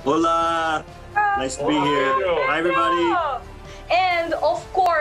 Hola. Nice to be here. Hi, everybody. And of course,